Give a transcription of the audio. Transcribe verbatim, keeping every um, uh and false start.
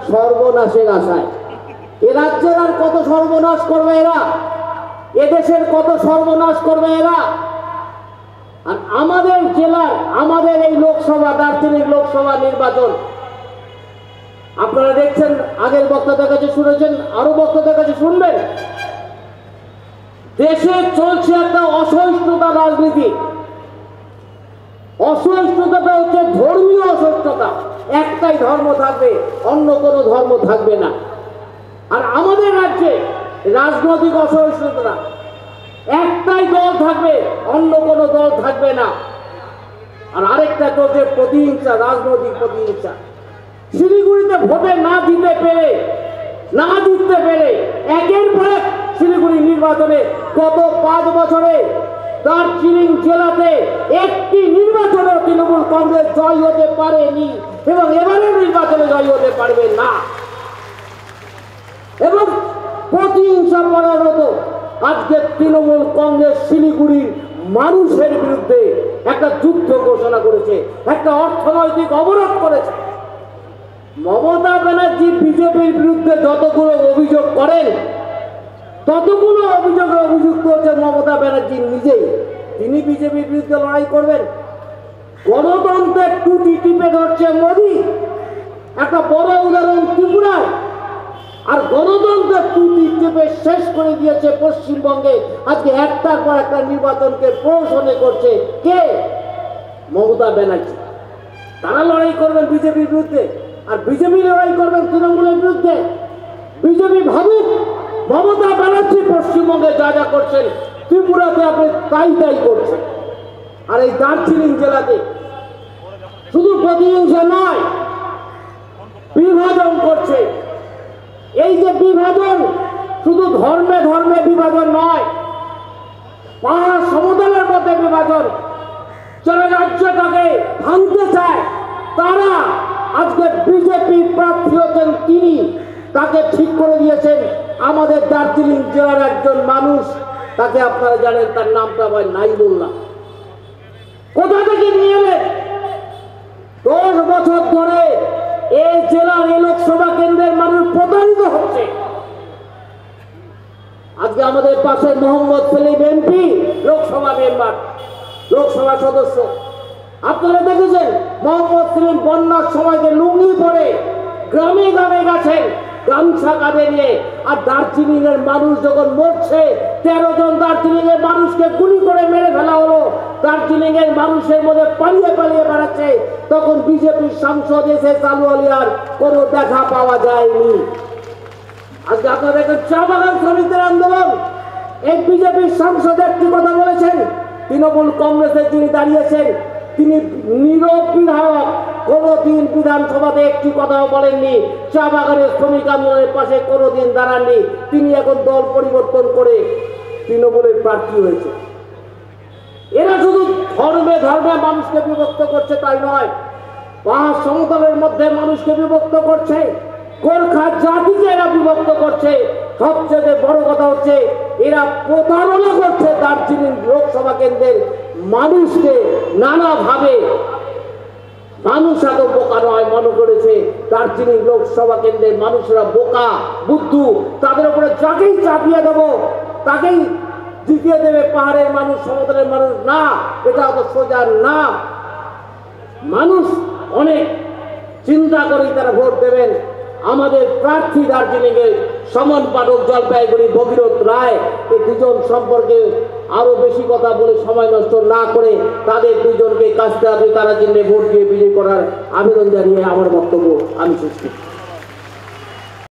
সর্বনাশের আশায়। এ রাজ্যের আর কত সর্বনাশ করবে এরা, এদেশের কত সর্বনাশ করবে এরা। আর আমাদের জেলার, আমাদের এই লোকসভা, দার্জিলিং লোকসভা নির্বাচন আপনারা দেখছেন, আগের বক্তাদের কাছে শুনেছেন, আরো বক্তাদের কাছে শুনবেন। দেশে চলছে একটা অসহিষ্ণুতা রাজনীতি। অসহিষ্ণুতাটা হচ্ছে ধর্মীয় অসহিষ্ণুতা। একটাই ধর্ম থাকবে, অন্য কোনো ধর্ম থাকবে না। আর আমাদের রাজ্যে রাজনৈতিক অসহিষ্ণুতা, একটাই দল থাকবে, অন্য কোনো দল থাকবে না। আর আরেকটা চলছে প্রতিহিংসা, রাজনৈতিক প্রতিহিংসা। শিলিগুড়িতে ভোটে না দিতে পেরে না জিততে পেরে একের পর এক শিলিগুড়ি নির্বাচনে গত পাঁচ বছরে দার্জিলিং জেলাতে একটি নির্বাচনে তৃণমূল কংগ্রেস জয় হতে পারেনি এবং এবারের নির্বাচনে জয় হতে পারবে না। এবং প্রতিহিংসা করার মতো আজকে তৃণমূল কংগ্রেস শিলিগুড়ির মানুষের বিরুদ্ধে একটা যুদ্ধ ঘোষণা করেছে, একটা অর্থনৈতিক অবরোধ করেছে। মমতা ব্যানার্জি বিজেপির বিরুদ্ধে যতগুলো অভিযোগ করেন, ততগুলো অভিযোগে অভিযুক্ত হচ্ছে মমতা ব্যানার্জি নিজেই। তিনি বিজেপির বিরুদ্ধে লড়াই করবেন। গণতন্ত্রের টুটি টিপে ধরছে মোদী, একটা বড় উদাহরণ ত্রিপুরায়। আর গণতন্ত্রের টুটি টিপে শেষ করে দিয়েছে পশ্চিমবঙ্গে। আজকে একটার পর একটা নির্বাচনকে প্রহসনে করছে কে? মমতা ব্যানার্জি। তারা লড়াই করবেন বিজেপির বিরুদ্ধে, আর বিজেপি লড়াই করবেন তৃণমূলের বিরুদ্ধে। বিজেপি ভাবুক মমতা ব্যানার্জি পশ্চিমবঙ্গে যা যা করছেন, ত্রিপুরাতে আপনি তাই তাই করছেন। আর এই দার্জিলিং জেলাতে শুধু প্রতিহিংসা নয়, বিভাজন করছে। এই যে বিভাজন, শুধু ধর্মে ধর্মে বিভাজন নয়, পাহাড় সমতলের মধ্যে বিভাজন। যারা রাজ্যটাকে ভাঙতে চায়, তারা আজকে বিজেপি প্রার্থী হচ্ছেন, তিনি তাকে ঠিক করে দিয়েছেন আমাদের দার্জিলিং জেলার একজন মানুষ। তাকে আপনারা জানেন, তার নামটা আবার নাই বললাম। কোথা থেকে নিয়ে এলেন? দশ বছর ধরে এই জেলার এই লোকসভা কেন্দ্রের মানুষ প্রতারিত হচ্ছে। আজকে আমাদের পাশে মোহাম্মদ সেলিম এমপি, লোকসভা মেম্বার, লোকসভা সদস্য। আপনারা দেখেছেন মোহাম্মদ সেলিম বন্যার সময়কে লুঙ্গি পরে গ্রামে গ্রামে গেছেন গামছা কাঁধে নিয়ে। আর দার্জিলিং এর মানুষ যখন মরছে, তেরো জন দার্জিলিং এর মানুষকে গুলি করে মেরে ফেলা হলো, দার্জিলিং এর মানুষের মধ্যে পালিয়ে পালিয়ে বেড়াচ্ছে, তখন বিজেপির সাংসদ এসে চালুয়ালিয়ার কোনো দেখা পাওয়া যায়নি। আজকে আপনারা দেখেন চা বাগান শ্রমিকদের আন্দোলন, এক বিজেপির সাংসদ একটি কথা বলেছেন, তৃণমূল কংগ্রেসের যিনি দাঁড়িয়েছেন তিনি নীরব বিধায়ক, কোনোদিন বিধানসভাতে একটি কথাও বলেননি। চা বাগানের শ্রমিক আন্দোলনের পাশে কোনোদিন দাঁড়াননি। তিনি এখন দল পরিবর্তন করে তৃণমূলের প্রার্থী হয়েছে। এরা শুধু ধর্মে ধর্মে মানুষকে বিভক্ত করছে তাই নয়, পাহাড় সমতলের মধ্যে মানুষকে বিভক্ত করছে, গোর্খা জাতিকে এরা বিভক্ত করছে। সবচেয়ে বড় কথা হচ্ছে এরা প্রতারণা করছে দার্জিলিং লোকসভা কেন্দ্রের মানুষকে নানাভাবে। মানুষ এত বোকা নয়, মনে করেছে দার্জিলিং লোকসভা কেন্দ্রের মানুষরা বোকা বুদ্ধু, তাদের উপরে যাকেই চাপিয়ে দেবো তাকেই জিতিয়ে দেবে পাহাড়ের মানুষ, সমতলের মানুষ। না, এটা অত সোজা না। মানুষ অনেক চিন্তা করেই তারা ভোট দেবেন। আমাদের প্রার্থী দার্জিলিং এর সমন পাঠক, জলপাইগুড়ি ভগীরথ রায়, এই দুজন সম্পর্কে আরো বেশি কথা বলে সময় নষ্ট না করে তাদের দুজনকে কাজতে হবে, তারা জন্য ভোট দিয়ে বিজয়ী করার আবেদন জানিয়ে আমার বক্তব্য আমি শেষ করছি।